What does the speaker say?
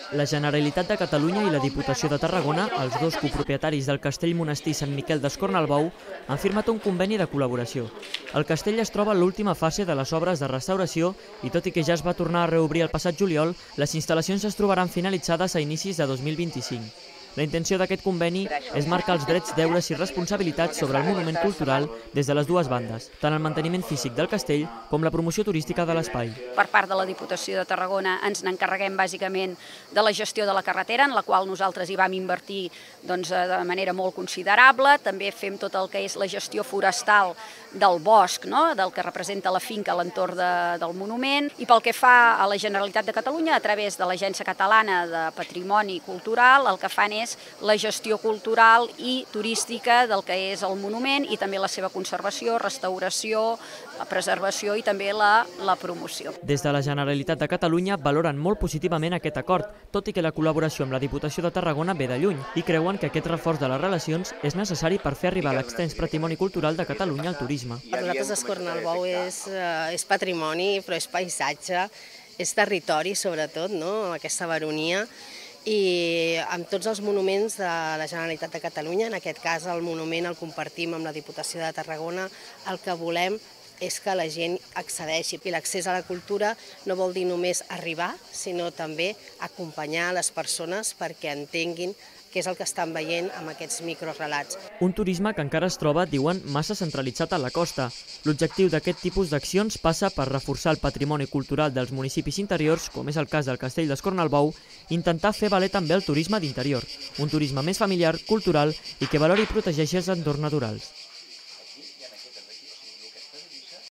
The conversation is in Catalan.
La Generalitat de Catalunya i la Diputació de Tarragona, els dos copropietaris del castell monestir Sant Miquel d'Escornalbou, han firmat un conveni de col·laboració. El castell es troba en l'última fase de les obres de restauració i tot i que ja es va tornar a reobrir el passat juliol, les instal·lacions es trobaran finalitzades a inicis de 2025. La intenció d'aquest conveni és marcar els drets, deures i responsabilitats sobre el monument cultural des de les dues bandes, tant el manteniment físic del castell com la promoció turística de l'espai. Per part de la Diputació de Tarragona ens n'encarreguem bàsicament de la gestió de la carretera, en la qual nosaltres hi vam invertir de manera molt considerable. També fem tot el que és la gestió forestal del bosc, del que representa la finca a l'entorn del monument. I pel que fa a la Generalitat de Catalunya, a través de l'Agència Catalana de Patrimoni Cultural, el que fan és la gestió cultural i turística del que és el monument i també la seva conservació, restauració, la preservació i també la promoció. Des de la Generalitat de Catalunya valoren molt positivament aquest acord, tot i que la col·laboració amb la Diputació de Tarragona ve de lluny i creuen que aquest reforç de les relacions és necessari per fer arribar l'extens patrimoni cultural de Catalunya al turisme. Per nosaltres Escornalbou és patrimoni, però és paisatge, és territori sobretot, aquesta baronia, i amb tots els monuments de la Generalitat de Catalunya, en aquest cas el monument el compartim amb la Diputació de Tarragona, el que volem és que la gent accedeixi. I l'accés a la cultura no vol dir només arribar, sinó també acompanyar les persones perquè entenguin què és el que estan veient amb aquests microrelats. Un turisme que encara es troba, diuen, massa centralitzat a la costa. L'objectiu d'aquest tipus d'accions passa per reforçar el patrimoni cultural dels municipis interiors, com és el cas del castell d'Escornalbou, i intentar fer valer també el turisme d'interior, un turisme més familiar, cultural i que valori i protegeixi els entorns naturals.